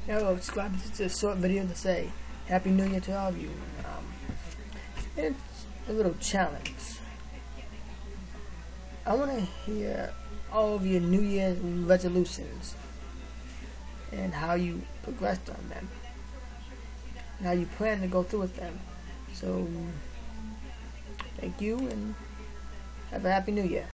Yo, subscribe to this short video to say Happy New Year to all of you. It's a little challenge. I want to hear all of your New Year's resolutions and how you progressed on them and how you plan to go through with them. So, thank you and have a Happy New Year.